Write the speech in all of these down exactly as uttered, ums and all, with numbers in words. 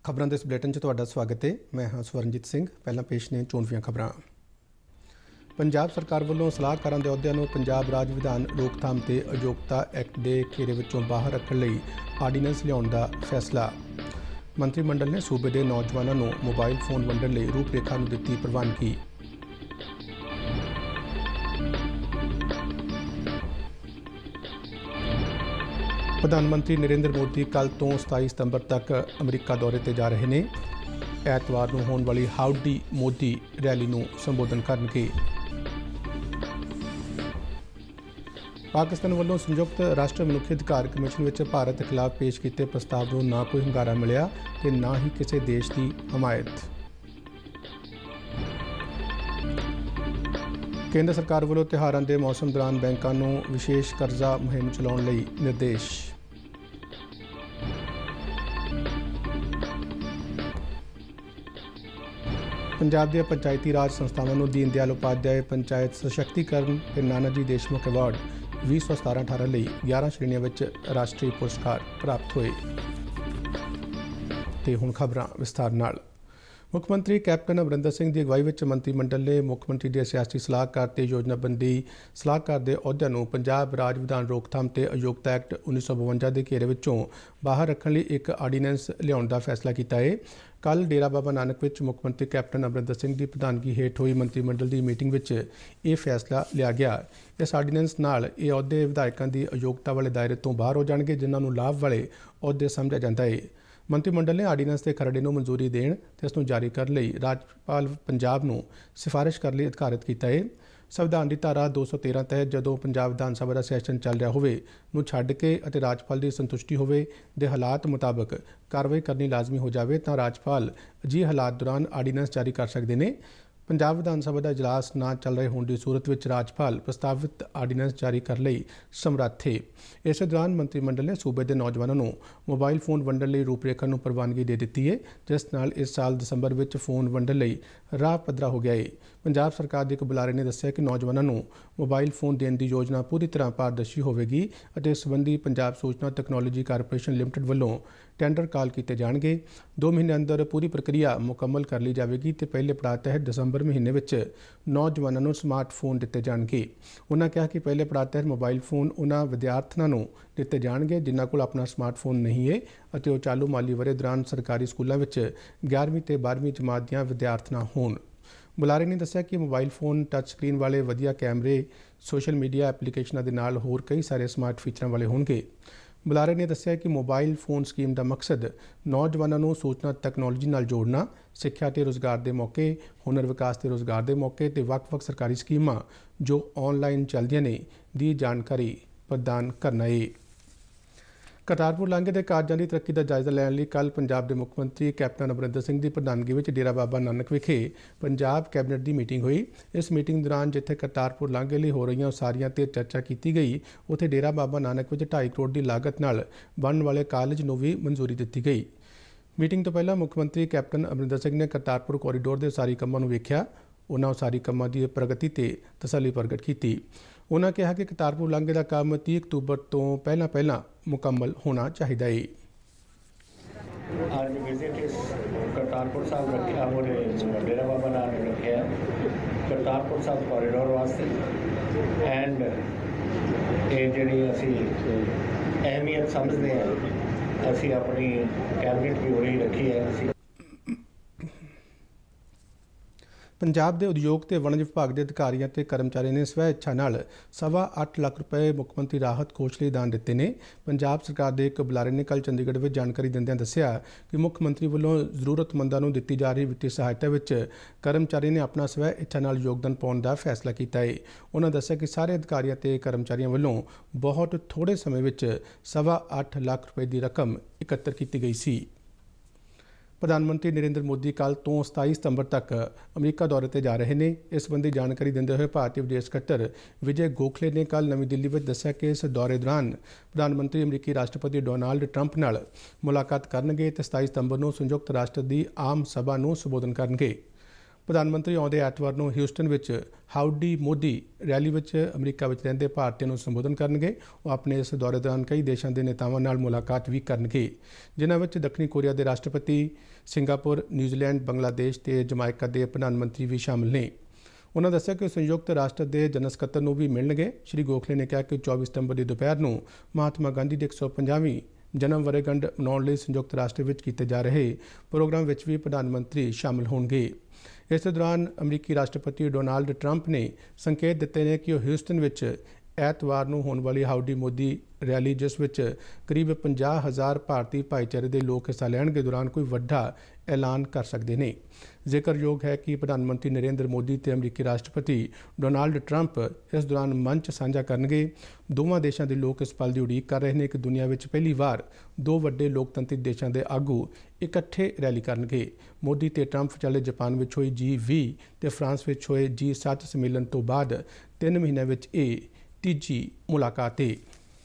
खबरों के इस बुलेटिन च तुहाडा स्वागत है। मैं हाँ स्वरनजीत सिंह। पहला पेश ने चोणवीं खबरां। पंजाब सरकार वालों सलाहकारां दे अहुदिਆਂ ਨੂੰ पंजाब राज विधान रोकथाम ते अयोग्यता एक्ट के घेरे विचों बाहर रखण लई आर्डीनेंस लियाउण दा फैसला। मंत्रिमंडल ने सूबे के नौजवानों ਨੂੰ मोबाइल फोन वंडण लई रूपरेखा ਨੂੰ ਦਿੱਤੀ ਪ੍ਰਵਾਨਗੀ। प्रधानमंत्री नरेंद्र मोदी कल तो सताई सितंबर तक अमरीका दौरे ते जा रहे हैं। ऐतवार को होने वाली हाउडी मोदी रैली को संबोधन करनगे। पाकिस्तान वालों संयुक्त राष्ट्र मनुखी अधिकार कमीशन में भारत के खिलाफ पेश किए प्रस्ताव को ना कोई हंगारा मिलिया ते ना ही किसी देश की हमायत। केंद्र सरकार वालों त्योहारों के मौसम दौरान बैंकों को विशेष कर्जा मुहिम चलाने लई निर्देश। पंजाब दी पंचायती राज संस्थावां नूं दीन दयाल उपाध्याय पंचायत सशक्तिकरण ते नाना जी देशमुख अवार्ड भी सौ सतारा अठारह लई ग्यारह श्रेणियों में राष्ट्रीय पुरस्कार प्राप्त हुए। ते हुण खबरां विस्तार नाल। मुख्यमंत्री कैप्टन अमरिंदर सिंह की अगवाई में मंत्रिमंडल ने मुख्यमंत्री के सियासी सलाहकार ते योजनाबंदी सलाहकार के अहुदिਆਂ ਨੂੰ पंजाब राज विधान रोकथाम ते अयोग्यता एक्ट उन्नीस सौ बवंजा के घेरे विचों बाहर रखने लिए एक आर्डीनेंस लियाउण का फैसला किया है। कल डेरा बाबा नानक विच मुख्यमंत्री कैप्टन अमरिंदर सिंह की प्रधानगी हेठ हुई मंत्रिमंडल की मीटिंग में यह फैसला लिया गया। इस आर्डीनेंस नाल ये अहुदे विधायकों की अयोग्यता वाले दायरे तो बाहर हो जाएंगे जिन्होंने लाभ वाले अहुदे समझा जाता है। मंत्रिमंडल ने आर्डीनेंस के खरड़े को मंजूरी देने ते इसनूं जारी करने लई राज्यपाल पंजाब नूं सिफारिश करने लई अधिकारित किया है। संविधान की धारा दो सौ तेरह तहत जदों पंजाब विधान सभा का सैशन चल रहा होवे नूं छड्ड के अते राज्यपाल की संतुष्टि होवे दे हालात मुताबक कार्रवाई करनी लाजमी हो जाए तो राज्यपाल अजिहे हालात दौरान आर्डीनेंस जारी कर सकते हैं। पंजाब विधान सभा का इजलास ना चल रहे होने की सूरत में राज्यपाल प्रस्तावित आर्डीनेंस जारी करने लई समर्थ है। इस दौरान मंत्रिमंडल ने सूबे के नौजवानों को मोबाइल फोन वंडण लई रूपरेखा को प्रवानगी दे दी है, जिस नाल इस साल दसंबर में फोन वंडण लई राह पद्धरा हो गया है। पंजाब सरकार के एक बुलारे ने दस्सिया कि नौजवानों को मोबाइल फोन देने की योजना पूरी तरह पारदर्शी होगी और इस संबंधी पंजाब सूचना तकनोलॉजी कारपोरेशन लिमिटेड वालों टेंडर काल किए जाएंगे। दो महीने अंदर पूरी प्रक्रिया मुकम्मल कर ली जाएगी तो पहले पड़ाव तहत दसंबर महीने में नौजवानों को स्मार्टफोन दिते जाएंगे। उन्होंने कहा कि पहले पड़ाव तहत मोबाइल फोन उन्होंने विद्यार्थियों को दिते जाएंगे जिन्हों को अपना स्मार्टफोन नहीं है और वो चालू माली वरे दौरान सरकारी स्कूलों में ग्यारहवीं तो बारहवीं जमात दियां विद्यार्थियां होण। बुलारे ने दस्सिया कि मोबाइल फोन टच स्क्रीन वाले वधिया कैमरे सोशल मीडिया एप्लीकेशनों के नाल होर कई सारे स्मार्ट फीचरों वाले होंगे। बुलारे ने दस्सिया कि मोबाइल फोन स्कीम का मकसद नौजवानों को सूचना तकनोलॉजी नाल जोड़ना, सिक्ख्या ते रोज़गार के मौके, हुनर विकास ते रोज़गार के मौके ते वक्-वक् सरकारी स्कीमां जो ऑनलाइन चलदियां ने दी जानकारी प्रदान करना है। करतारपुर लांघे के कार्यों की तरक्की का जायजा लैण लई कल पंजाब के मुख्यमंत्री कैप्टन अमरिंदर सिंह की प्रधानगी में डेरा बाबा नानक विखे पंजाब कैबिनेट की मीटिंग हुई। इस मीटिंग दौरान जिथे करतारपुर लांघे लिए हो रही उसारियां ते चर्चा की गई, उत्थे डेरा बाबा नानक में ढाई करोड़ की लागत नाल बनने वाले कॉलेज को भी मंजूरी दी गई। मीटिंग तो पहला मुख्यमंत्री कैप्टन अमरिंदर सिंह ने करतारपुर कॉरीडोर के उसारी कामों को वेख्या। उन्होंने उसारी कामों की प्रगति ते तसल्ली प्रगट की। उन्होंने कहा कि करतारपुर लांघे का काम तीस अक्तूबर तो पहला पहला मुकम्मल होना चाहिए। आज विजिट इस करतारपुर साहब रखे हमारे डेरा बाबा नानक रखे करतारपुर साहब कॉरीडोर वास्ते एंड ये जी असी अहमियत समझते हैं असी अपनी कैबिनेट भी वही रखी है। असी पंजाब के उद्योग ते वणज विभाग के अधिकारियों ते कर्मचारियों ने स्वै इच्छा नाल सवा अठ लाख रुपए मुख्यमंत्री राहत कोष लिए दान दिते ने। पंजाब सरकार के एक बुलारे ने कल चंडीगढ़ में जानकारी दिंदियां दस्सिया कि मुख्यमंत्री वालों जरूरतमंदों को दी जा रही वित्तीय सहायता में कर्मचारी ने अपना स्वै इच्छा नाल योगदान पाने का फैसला किया है। उन्होंने दस्सिया कि सारे अधिकारियों ते कर्मचारियों वालों बहुत थोड़े समय में सवा अठ लाख रुपए की रकम एकत्र की गई सी। प्रधानमंत्री नरेंद्र मोदी कल तो सताई सितंबर तक अमरीका दौरे पर जा रहे हैं। इस संबंधी जानकारी देते हुए भारतीय विदेश सकत्तर विजय गोखले ने कल नवी दिल्ली में दस्सिया कि इस दौरे दौरान प्रधानमंत्री अमरीकी राष्ट्रपति डोनाल्ड ट्रंप नाल मुलाकात करनगे ते सताई सितंबर को संयुक्त राष्ट्र की आम सभा को संबोधन करनगे। ਪ੍ਰਧਾਨ ਮੰਤਰੀ ਆਉਂਦੇ ਐਤਵਾਰ ਨੂੰ ਹਿਊਸਟਨ ਵਿੱਚ ਹਾਊਡੀ ਮੋਦੀ ਰੈਲੀ ਵਿੱਚ ਅਮਰੀਕਾ ਵਿੱਚ ਰਹਿੰਦੇ ਭਾਰਤੀਆਂ ਨੂੰ ਸੰਬੋਧਨ ਕਰਨਗੇ। ਉਹ ਆਪਣੇ ਇਸ ਦੌਰੇ ਦੌਰਾਨ ਕਈ ਦੇਸ਼ਾਂ ਦੇ ਨੇਤਾਵਾਂ ਨਾਲ ਮੁਲਾਕਾਤ ਵੀ ਕਰਨਗੇ, ਜਿਨ੍ਹਾਂ ਵਿੱਚ ਦੱਖਣੀ ਕੋਰੀਆ ਦੇ ਰਾਸ਼ਟਰਪਤੀ, ਸਿੰਗਾਪੁਰ, ਨਿਊਜ਼ੀਲੈਂਡ, ਬੰਗਲਾਦੇਸ਼ ਤੇ ਜਮਾਇਕਾ ਦੇ ਪ੍ਰਧਾਨ ਮੰਤਰੀ ਵੀ ਸ਼ਾਮਲ ਨੇ। ਉਨ੍ਹਾਂ ਦੱਸਿਆ ਕਿ ਸੰਯੁਕਤ ਰਾਸ਼ਟਰ ਦੇ ਜਨਰਲ ਸਕੱਤਰ ਨੂੰ ਵੀ ਮਿਲਣਗੇ। ਸ਼੍ਰੀ ਗੋਖਲੇ ਨੇ ਕਿਹਾ ਕਿ ਚੌਵੀ ਸਤੰਬਰ ਦੀ ਦੁਪਹਿਰ ਨੂੰ ਮਹਾਤਮਾ ਗਾਂਧੀ ਦੀ ਇੱਕ ਸੌ ਪੰਜਾਹਵੀਂ ਜਨਮ ਵਰ੍ਹੇਗੰਢ ਮਨਾਉਣ ਲਈ ਸੰਯੁਕਤ ਰਾਸ਼ਟਰ ਵਿੱਚ ਕੀਤੇ ਜਾ ਰਹੇ ਪ੍ਰੋਗਰਾਮ ਵਿੱਚ ਵੀ ਪ੍ਰਧਾਨ ਮੰਤਰੀ ਸ਼ਾਮਲ ਹੋਣਗੇ। ਇਸ ਦੌਰਾਨ ਅਮਰੀਕੀ ਰਾਸ਼ਟਰਪਤੀ ਡੋਨਾਲਡ ਟਰੰਪ ਨੇ ਸੰਕੇਤ ਦਿੱਤੇ ਨੇ ਕਿ ਉਹ ਹਿਊਸਟਨ ਵਿੱਚ ਐਤਵਾਰ ਨੂੰ ਹੋਣ ਵਾਲੀ ਹਾਊਡੀ ਮੋਦੀ ਰੈਲੀ, ਜਿਸ ਵਿੱਚ ਕਰੀਬ ਪੰਜਾਹ ਹਜ਼ਾਰ ਭਾਰਤੀ ਭਾਈਚਾਰੇ ਦੇ ਲੋਕ ਹਿੱਸਾ ਲੈਣਗੇ, ਦੌਰਾਨ ਕੋਈ ਵੱਡਾ ਐਲਾਨ ਕਰ ਸਕਦੇ ਨੇ। ਜ਼ਿਕਰਯੋਗ ਹੈ ਕਿ ਪ੍ਰਧਾਨ ਮੰਤਰੀ ਨਰਿੰਦਰ ਮੋਦੀ ਤੇ ਅਮਰੀਕੀ ਰਾਸ਼ਟਰਪਤੀ ਡੋਨਾਲਡ ਟਰੰਪ ਇਸ ਦੌਰਾਨ ਮੰਚ ਸਾਂਝਾ ਕਰਨਗੇ। ਦੋਵਾਂ ਦੇਸ਼ਾਂ ਦੇ ਲੋਕ ਇਸ ਪਲ ਦੀ ਉਡੀਕ ਕਰ ਰਹੇ ਨੇ ਕਿ ਦੁਨੀਆ ਵਿੱਚ ਪਹਿਲੀ ਵਾਰ ਦੋ ਵੱਡੇ ਲੋਕਤੰਤਰੀ ਦੇਸ਼ਾਂ ਦੇ ਆਗੂ ਇਕੱਠੇ ਰੈਲੀ ਕਰਨਗੇ। ਮੋਦੀ ਤੇ ਟਰੰਪ ਵਿਚਾਲੇ ਜਾਪਾਨ ਵਿੱਚ ਹੋਈ ਜੀ ਵੀਹ ਤੇ ਫਰਾਂਸ ਵਿੱਚ ਹੋਏ ਜੀ ਸੱਤ ਸੰਮੇਲਨ ਤੋਂ ਬਾਅਦ ਤਿੰਨ ਮਹੀਨਿਆਂ ਵਿੱਚ ਇਹ ਤੀਜੀ ਮੁਲਾਕਾਤ ਹੈ।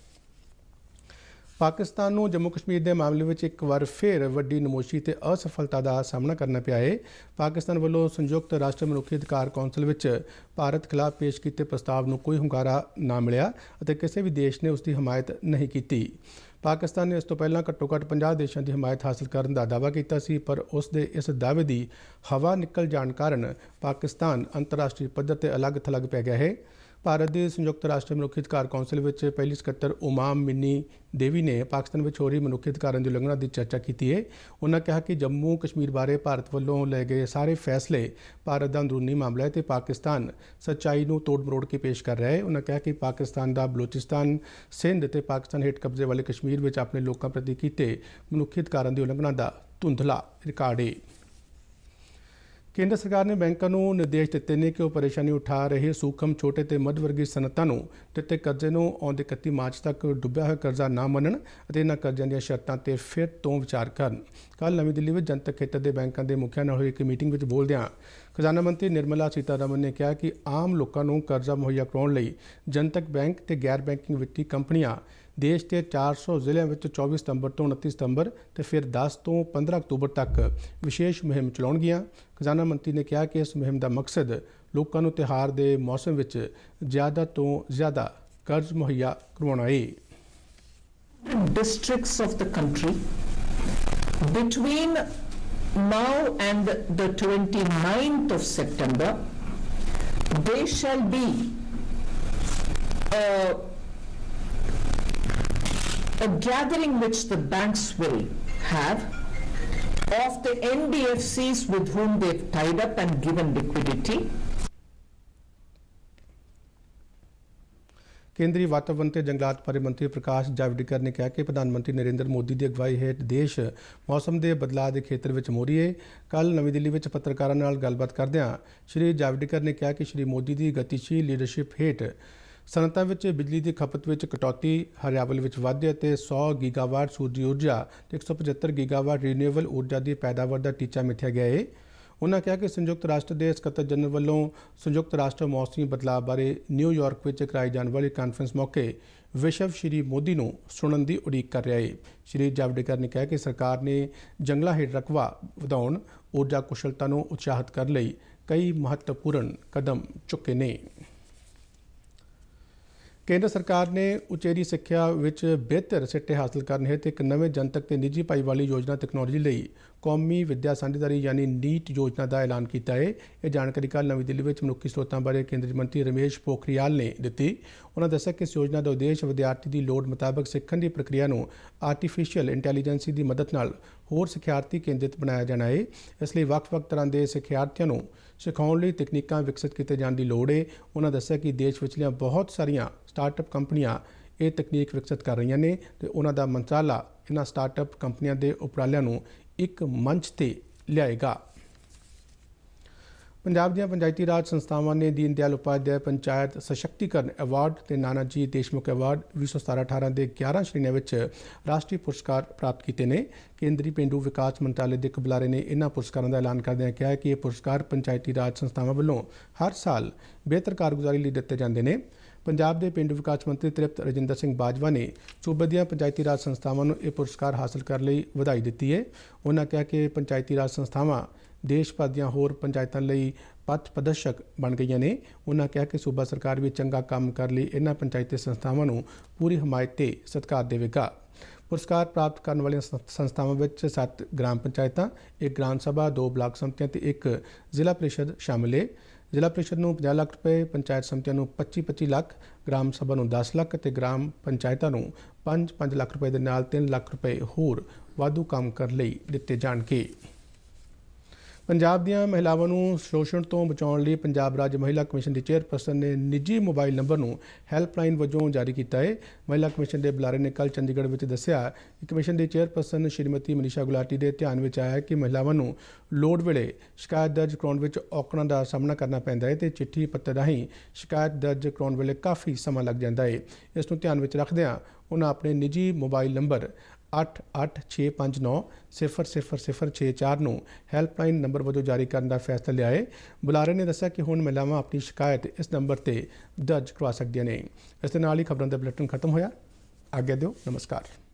ਪਾਕਿਸਤਾਨ ਨੂੰ ਜੰਮੂ ਕਸ਼ਮੀਰ ਦੇ ਮਾਮਲੇ ਵਿੱਚ ਇੱਕ ਵਾਰ ਫਿਰ ਵੱਡੀ ਨਮੋਸ਼ੀ ਤੇ ਅਸਫਲਤਾ ਦਾ ਸਾਹਮਣਾ ਕਰਨਾ ਪਿਆ ਹੈ। ਪਾਕਿਸਤਾਨ ਵੱਲੋਂ ਸੰਯੁਕਤ ਰਾਸ਼ਟਰ ਮਨੁੱਖੀ ਅਧਿਕਾਰ ਕੌਂਸਲ ਵਿੱਚ ਭਾਰਤ ਖਿਲਾਫ ਪੇਸ਼ ਕੀਤੇ ਪ੍ਰਸਤਾਵ ਨੂੰ ਕੋਈ ਹੁੰਗਾਰਾ ਨਾ ਮਿਲਿਆ ਅਤੇ ਕਿਸੇ ਵੀ ਦੇਸ਼ ਨੇ ਉਸ ਦੀ ਹਮਾਇਤ ਨਹੀਂ ਕੀਤੀ। ਪਾਕਿਸਤਾਨ ਨੇ ਇਸ ਤੋਂ ਪਹਿਲਾਂ ਘੱਟੋ ਘੱਟ ਪੰਜਾਹ ਦੇਸ਼ਾਂ ਦੀ ਹਮਾਇਤ ਹਾਸਲ ਕਰਨ ਦਾ ਦਾਅਵਾ ਕੀਤਾ ਸੀ, ਪਰ ਉਸ ਦੇ ਇਸ ਦਾਅਵੇ ਦੀ ਹਵਾ ਨਿਕਲ ਜਾਣ ਕਾਰਨ ਪਾਕਿਸਤਾਨ ਅੰਤਰਰਾਸ਼ਟਰੀ ਪੱਧਰ ਤੇ ਅਲੱਗ ਥਲੱਗ ਪੈ ਗਿਆ ਹੈ। ਭਾਰਤ ਦੇ ਸੰਯੁਕਤ ਰਾਸ਼ਟਰ ਮਨੁੱਖੀ ਅਧਿਕਾਰ ਕੌਂਸਲ ਵਿੱਚ ਪਹਿਲੀ ਸਕੱਤਰ ਉਮਾਮ ਮਿੰਨੀ ਦੇਵੀ ਨੇ ਪਾਕਿਸਤਾਨ ਵਿੱਚ ਹੋ ਰਹੀ ਮਨੁੱਖੀ ਅਧਿਕਾਰਾਂ ਦੀ ਉਲੰਘਣਾ ਦੀ ਚਰਚਾ ਕੀਤੀ ਹੈ। ਉਨ੍ਹਾਂ ਕਿਹਾ ਕਿ ਜੰਮੂ ਕਸ਼ਮੀਰ ਬਾਰੇ ਭਾਰਤ ਵੱਲੋਂ ਲਏ ਗਏ ਸਾਰੇ ਫੈਸਲੇ ਭਾਰਤ ਦਾ ਅੰਦਰੂਨੀ ਮਾਮਲਾ ਹੈ ਤੇ ਪਾਕਿਸਤਾਨ ਸੱਚਾਈ ਨੂੰ ਤੋੜ ਮਰੋੜ ਕੇ ਪੇਸ਼ ਕਰ ਰਿਹਾ ਹੈ। ਉਨ੍ਹਾਂ ਕਿਹਾ ਕਿ ਪਾਕਿਸਤਾਨ ਦਾ ਬਲੋਚਿਸਤਾਨ, ਸਿੰਧ ਤੇ ਪਾਕਿਸਤਾਨ ਹੇਠ ਕਬਜ਼ੇ ਵਾਲੇ ਕਸ਼ਮੀਰ ਵਿੱਚ ਆਪਣੇ ਲੋਕਾਂ ਪ੍ਰਤੀ ਕੀਤੇ ਮਨੁੱਖੀ ਅਧਿਕਾਰਾਂ ਦੀ ਉਲੰਘਣਾ ਦਾ ਧੁੰਦਲਾ ਰਿਕਾਰਡ ਹੈ। ਕੇਂਦਰ ਸਰਕਾਰ ਨੇ ਬੈਂਕਾਂ ਨੂੰ ਨਿਰਦੇਸ਼ ਦਿੱਤੇ ਨੇ ਕਿ ਉਹ ਪਰੇਸ਼ਾਨੀ ਉਠਾ ਰਹੇ ਸੂਖਮ, ਛੋਟੇ ਤੇ ਮੱਧ ਵਰਗੀ ਸਨਅਤਾਂ ਨੂੰ ਦਿੱਤੇ ਕਰਜ਼ੇ ਨੂੰ ਆਉਂਦੇ ਇਕੱਤੀ ਮਾਰਚ ਤੱਕ ਡੁੱਬਿਆ ਹੋਇਆ ਕਰਜ਼ਾ ਨਾ ਮੰਨਣ ਅਤੇ ਇਹਨਾਂ ਕਰਜ਼ਿਆਂ ਦੀਆਂ ਸ਼ਰਤਾਂ ਤੇ ਫਿਰ ਤੋਂ ਵਿਚਾਰ ਕਰਨ। ਕੱਲ੍ਹ ਨਵੀਂ ਦਿੱਲੀ ਵਿੱਚ ਜਨਤਕ ਖੇਤਰ ਦੇ ਬੈਂਕਾਂ ਦੇ ਮੁਖੀਆਂ ਨਾਲ ਹੋਈ ਇੱਕ ਮੀਟਿੰਗ ਵਿੱਚ ਬੋਲਦਿਆਂ ਖਜ਼ਾਨਾ ਮੰਤਰੀ ਨਿਰਮਲਾ ਸੀਤਾਰਮਨ ਨੇ ਕਿਹਾ ਕਿ ਆਮ ਲੋਕਾਂ ਨੂੰ ਕਰਜ਼ਾ ਮੁਹੱਈਆ ਕਰਵਾਉਣ ਲਈ ਜਨਤਕ ਬੈਂਕ ਤੇ ਗੈਰ ਬੈਂਕਿੰਗ ਵਿੱਤੀ ਕੰਪਨੀਆਂ ਦੇਸ਼ ਦੇ ਚਾਰ ਸੌ ਜ਼ਿਲ੍ਹਿਆਂ ਵਿੱਚ ਚੌਵੀ ਸਤੰਬਰ ਤੋਂ ਉਨੱਤੀ ਸਤੰਬਰ ਤੇ ਫਿਰ ਦਸ ਤੋਂ ਪੰਦਰਾਂ ਅਕਤੂਬਰ ਤੱਕ ਵਿਸ਼ੇਸ਼ ਮੁਹਿੰਮ ਚਲਾਉਣਗੀਆਂ। ਖਜ਼ਾਨਾ ਮੰਤਰੀ ਨੇ ਕਿਹਾ ਕਿ ਇਸ ਮੁਹਿੰਮ ਦਾ ਮਕਸਦ ਲੋਕਾਂ ਨੂੰ ਤਿਉਹਾਰ ਦੇ ਮੌਸਮ ਵਿੱਚ ਜ਼ਿਆਦਾ ਤੋਂ ਜ਼ਿਆਦਾ ਕਰਜ਼ ਮੁਹੱਈਆ ਕਰਵਾਉਣਾ ਹੈ। Districts of the country between now and the twenty-ninth of September, they shall be uh, a gathering which the banks will have of the N B F Cs with whom they've tied up and given liquidity. ਕੇਂਦਰੀ ਵਾਤਾਵਰਣ ਤੇ ਜੰਗਲਾਤ ਬਾਰੇ ਮੰਤਰੀ ਪ੍ਰਕਾਸ਼ ਜਾਵੜੇਕਰ ਨੇ ਕਿਹਾ ਕਿ ਪ੍ਰਧਾਨ ਮੰਤਰੀ ਨਰਿੰਦਰ ਮੋਦੀ ਦੀ ਅਗਵਾਈ ਹੇਠ ਦੇਸ਼ ਮੌਸਮ ਦੇ ਬਦਲਾਅ ਦੇ ਖੇਤਰ ਵਿੱਚ ਮੋਹਰੀ ਹੈ। ਕੱਲ੍ਹ ਨਵੀਂ ਦਿੱਲੀ ਵਿੱਚ ਪੱਤਰਕਾਰਾਂ ਨਾਲ ਗੱਲਬਾਤ ਕਰਦਿਆਂ ਸ਼੍ਰੀ ਜਾਵੜੇਕਰ ਨੇ ਕਿਹਾ ਕਿ ਸ਼੍ਰੀ ਮੋਦੀ ਦੀ ਗਤੀਸ਼ੀਲ ਲੀਡਰਸ਼ਿਪ ਹੇਠ ਸਨਅਤਾਂ ਵਿੱਚ ਬਿਜਲੀ ਦੀ ਖਪਤ ਵਿੱਚ ਕਟੌਤੀ, ਹਰਿਆਵਲ ਵਿੱਚ ਵਾਧੇ ਅਤੇ ਸੌ ਗੀਗਾਵਾਟ ਸੂਰਜੀ ਊਰਜਾ ਤੇ ਇੱਕ ਸੌ ਪਝੱਤਰ ਗੀਗਾਵਾਟ ਰੀਨਿਊਏਬਲ ਊਰਜਾ ਦੀ ਪੈਦਾਵਾਰ ਦਾ ਟੀਚਾ ਮਿਥਿਆ ਗਿਆ ਹੈ। ਉਨ੍ਹਾਂ ਕਿਹਾ ਕਿ ਸੰਯੁਕਤ ਰਾਸ਼ਟਰ ਦੇ ਸਕੱਤਰ ਜਨਰਲ ਵੱਲੋਂ ਸੰਯੁਕਤ ਰਾਸ਼ਟਰ ਮੌਸਮੀ ਬਦਲਾਅ ਬਾਰੇ ਨਿਊਯਾਰਕ ਵਿੱਚ ਕਰਾਈ ਜਾਣ ਵਾਲੀ ਕਾਨਫਰੰਸ ਮੌਕੇ ਵਿਸ਼ਵ ਸ਼੍ਰੀ ਮੋਦੀ ਨੂੰ ਸੁਣਨ ਦੀ ਉਡੀਕ ਕਰ ਰਿਹਾ ਹੈ। ਸ਼੍ਰੀ ਜਾਵੜੇਕਰ ਨੇ ਕਿਹਾ ਕਿ ਸਰਕਾਰ ਨੇ ਜੰਗਲਾਂ ਹੇਠ ਰਕਬਾ ਵਧਾਉਣ, ਊਰਜਾ ਕੁਸ਼ਲਤਾ ਨੂੰ ਉਤਸ਼ਾਹਿਤ ਕਰਨ ਲਈ ਕਈ ਮਹੱਤਵਪੂਰਨ ਕਦਮ ਚੁੱਕੇ ਨੇ। ਕੇਂਦਰ ਸਰਕਾਰ ਨੇ ਉਚੇਰੀ ਸਿੱਖਿਆ ਵਿੱਚ ਬਿਹਤਰ ਸਿੱਟੇ ਹਾਸਲ ਕਰਨ ਹਿੱਤ ਇੱਕ ਨਵੇਂ ਜਨਤਕ ਤੇ ਨਿੱਜੀ ਭਾਈਵਾਲੀ ਯੋਜਨਾ ਤਕਨਾਲੋਜੀ ਲਈ ਕੌਮੀ ਵਿੱਦਿਆ ਸਾਂਝੇਦਾਰੀ ਯਾਨੀ ਨੀਟ ਯੋਜਨਾ ਦਾ ਐਲਾਨ ਕੀਤਾ ਹੈ। ਇਹ ਜਾਣਕਾਰੀ ਕੱਲ੍ਹ ਨਵੀਂ ਦਿੱਲੀ ਵਿੱਚ ਮਨੁੱਖੀ ਸਰੋਤਾਂ ਬਾਰੇ ਕੇਂਦਰੀ ਮੰਤਰੀ ਰਮੇਸ਼ ਪੋਖਰਿਆਲ ਨੇ ਦਿੱਤੀ। ਉਨ੍ਹਾਂ ਦੱਸਿਆ ਕਿ ਇਸ ਯੋਜਨਾ ਦਾ ਉਦੇਸ਼ ਵਿਦਿਆਰਥੀ ਦੀ ਲੋੜ ਮੁਤਾਬਕ ਸਿੱਖਣ ਦੀ ਪ੍ਰਕਿਰਿਆ ਨੂੰ ਆਰਟੀਫਿਸ਼ੀਅਲ ਇੰਟੈਲੀਜੈਂਸੀ ਦੀ ਮਦਦ ਨਾਲ ਹੋਰ ਸਿਖਿਆਰਥੀ ਕੇਂਦਰਿਤ ਬਣਾਇਆ ਜਾਣਾ ਹੈ। ਇਸ ਲਈ ਵੱਖ-ਵੱਖ ਤਰ੍ਹਾਂ ਦੇ ਸਿਖਿਆਰਥੀਆਂ ਨੂੰ ਸਿਖਾਉਣ ਲਈ ਤਕਨੀਕਾਂ ਵਿਕਸਿਤ ਕੀਤੇ ਜਾਣ ਦੀ ਲੋੜ ਹੈ। ਉਨ੍ਹਾਂ ਦੱਸਿਆ ਕਿ ਦੇਸ਼ ਵਿਚਲੀਆਂ ਬਹੁਤ ਸਾਰੀਆਂ ਸਟਾਰਟਅਪ ਕੰਪਨੀਆਂ ਇਹ ਤਕਨੀਕ ਵਿਕਸਿਤ ਕਰ ਰਹੀਆਂ ਨੇ ਤੇ ਉਹਨਾਂ ਦਾ ਮੰਤਰਾਲਾ ਇਹਨਾਂ ਸਟਾਰਟਅਪ ਕੰਪਨੀਆਂ ਦੇ ਉਪਰਾਲਿਆਂ ਨੂੰ ਇੱਕ ਮੰਚ ਤੇ ਲਿਆਏਗਾ। ਪੰਜਾਬ ਦੀਆਂ ਪੰਚਾਇਤੀ ਰਾਜ ਸੰਸਥਾਵਾਂ ਨੇ ਦੀਨ ਦਿਆਲ ਉਪਾਧਿਆਇ ਪੰਚਾਇਤ ਸਸ਼ਕਤੀਕਰਨ ਅਵਾਰਡ ਤੇ ਨਾਨਾ ਜੀ ਦੇਸ਼ਮੁਖ ਅਵਾਰਡ ਵੀਹ ਸੌ ਸਤਾਰਾਂ ਅਠਾਰਾਂ ਦੇ ਗਿਆਰਾਂ ਸ਼੍ਰੇਣੀਆਂ ਵਿੱਚ ਰਾਸ਼ਟਰੀ ਪੁਰਸਕਾਰ ਪ੍ਰਾਪਤ ਕੀਤੇ ਨੇ। ਕੇਂਦਰੀ ਪੇਂਡੂ ਵਿਕਾਸ ਮੰਤਰਾਲੇ ਦੇ ਇੱਕ ਬੁਲਾਰੇ ਨੇ ਇਹਨਾਂ ਪੁਰਸਕਾਰਾਂ ਦਾ ਐਲਾਨ ਕਰਦਿਆਂ ਕਿਹਾ ਕਿ ਇਹ ਪੁਰਸਕਾਰ ਪੰਚਾਇਤੀ ਰਾਜ ਸੰਸਥਾਵਾਂ ਵੱਲੋਂ ਹਰ ਸਾਲ ਬਿਹਤਰ ਕਾਰਗੁਜ਼ਾਰੀ ਲਈ ਦਿੱਤੇ ਜਾਂਦੇ ਨੇ। ਪੰਜਾਬ ਦੇ ਪੇਂਡੂ ਵਿਕਾਸ ਮੰਤਰੀ ਤ੍ਰਿਪਤ ਰਜਿੰਦਰ ਸਿੰਘ ਬਾਜਵਾ ਨੇ ਸੂਬੇ ਦੀਆਂ ਪੰਚਾਇਤੀ ਰਾਜ ਸੰਸਥਾਵਾਂ ਨੂੰ ਇਹ ਪੁਰਸਕਾਰ ਹਾਸਲ ਕਰਨ ਲਈ ਵਧਾਈ ਦਿੱਤੀ ਹੈ। ਉਨ੍ਹਾਂ ਕਿਹਾ ਕਿ ਪੰਚਾਇਤੀ ਰਾਜ ਸੰਸਥਾਵਾਂ ਦੇਸ਼ ਭਰ ਦੀਆਂ ਹੋਰ ਪੰਚਾਇਤਾਂ ਲਈ ਪਥ ਪ੍ਰਦਰਸ਼ਕ ਬਣ ਗਈਆਂ ਨੇ। ਉਹਨਾਂ ਕਿਹਾ ਕਿ ਸੂਬਾ ਸਰਕਾਰ ਵੀ ਚੰਗਾ ਕੰਮ ਕਰਨ ਲਈ ਇਹਨਾਂ ਪੰਚਾਇਤੀ ਸੰਸਥਾਵਾਂ ਨੂੰ ਪੂਰੀ ਹਮਾਇਤ ਤੇ ਸਤਿਕਾਰ ਦੇਵੇਗਾ। ਪੁਰਸਕਾਰ ਪ੍ਰਾਪਤ ਕਰਨ ਵਾਲੀਆਂ ਸੰਸਥਾਵਾਂ ਵਿੱਚ ਸੱਤ ਗ੍ਰਾਮ ਪੰਚਾਇਤਾਂ, ਇੱਕ ਗ੍ਰਾਮ ਸਭਾ, ਦੋ ਬਲਾਕ ਸਮਤੀਆਂ ਤੇ ਇੱਕ ਜ਼ਿਲ੍ਹਾ ਪ੍ਰੀਸ਼ਦ ਸ਼ਾਮਿਲ ਹੈ। ਜ਼ਿਲ੍ਹਾ ਪ੍ਰੀਸ਼ਦ ਨੂੰ ਪੰਜਾਹ ਲੱਖ ਰੁਪਏ, ਪੰਚਾਇਤ ਸਮਤੀਆਂ ਨੂੰ ਪੱਚੀ ਪੱਚੀ ਲੱਖ, ਗ੍ਰਾਮ ਸਭਾ ਨੂੰ ਦਸ ਲੱਖ ਅਤੇ ਗ੍ਰਾਮ ਪੰਚਾਇਤਾਂ ਨੂੰ ਪੰਜ ਪੰਜ ਲੱਖ ਰੁਪਏ ਦੇ ਨਾਲ ਤਿੰਨ ਲੱਖ ਰੁਪਏ ਹੋਰ ਵਾਧੂ ਕੰਮ ਕਰਨ ਲਈ ਦਿੱਤੇ ਜਾਣਗੇ। ਪੰਜਾਬ ਦੀਆਂ ਮਹਿਲਾਵਾਂ ਨੂੰ ਸ਼ੋਸ਼ਣ ਤੋਂ ਬਚਾਉਣ ਲਈ ਪੰਜਾਬ ਰਾਜ ਮਹਿਲਾ ਕਮਿਸ਼ਨ ਦੀ ਚੇਅਰਪਰਸਨ ਨੇ ਨਿੱਜੀ ਮੋਬਾਈਲ ਨੰਬਰ ਨੂੰ ਹੈਲਪਲਾਈਨ ਵਜੋਂ ਜਾਰੀ ਕੀਤਾ ਹੈ। ਮਹਿਲਾ ਕਮਿਸ਼ਨ ਦੇ ਬੁਲਾਰੇ ਨੇ ਕੱਲ੍ਹ ਚੰਡੀਗੜ੍ਹ ਵਿੱਚ ਦੱਸਿਆ ਕਿ ਕਮਿਸ਼ਨ ਦੀ ਚੇਅਰਪਰਸਨ ਸ਼੍ਰੀਮਤੀ ਮਨੀਸ਼ਾ ਗੁਲਾਟੀ ਦੇ ਧਿਆਨ ਵਿੱਚ ਆਇਆ ਕਿ ਮਹਿਲਾਵਾਂ ਨੂੰ ਲੋੜ ਵੇਲੇ ਸ਼ਿਕਾਇਤ ਦਰਜ ਕਰਾਉਣ ਵਿੱਚ ਔਕੜਾਂ ਦਾ ਸਾਹਮਣਾ ਕਰਨਾ ਪੈਂਦਾ ਹੈ ਤੇ ਚਿੱਠੀ ਪੱਤਰ ਰਾਹੀਂ ਸ਼ਿਕਾਇਤ ਦਰਜ ਕਰਾਉਣ ਵੇਲੇ ਕਾਫੀ ਸਮਾਂ ਲੱਗ ਜਾਂਦਾ ਹੈ। ਇਸ ਨੂੰ ਧਿਆਨ ਵਿੱਚ ਰੱਖਦਿਆਂ ਉਹਨਾਂ ਆਪਣੇ ਨਿੱਜੀ ਮੋਬਾਈਲ ਨੰਬਰ ਅੱਠ ਅੱਠ ਛੇ ਪੰਜ ਨੌ ਸਿਫਰ ਸਿਫਰ ਸਿਫਰ ਛੇ ਚਾਰ ਨੂੰ ਹੈਲਪਲਾਈਨ ਨੰਬਰ ਵਜੋਂ ਜਾਰੀ ਕਰਨ ਦਾ ਫੈਸਲਾ ਲਿਆ ਹੈ। ਬੁਲਾਰੇ ਨੇ ਦੱਸਿਆ ਕਿ ਹੁਣ ਮਹਿਲਾਵਾਂ ਆਪਣੀ ਸ਼ਿਕਾਇਤ ਇਸ ਨੰਬਰ ਤੇ ਦਰਜ ਕਰਵਾ ਸਕਦੀਆਂ ਨੇ। ਇਸ ਦੇ ਨਾਲ ਹੀ ਖਬਰਾਂ ਦਾ ਬੁਲੇਟਿਨ ਖਤਮ ਹੋਇਆ। ਆਗਿਆ ਦਿਓ। ਨਮਸਕਾਰ।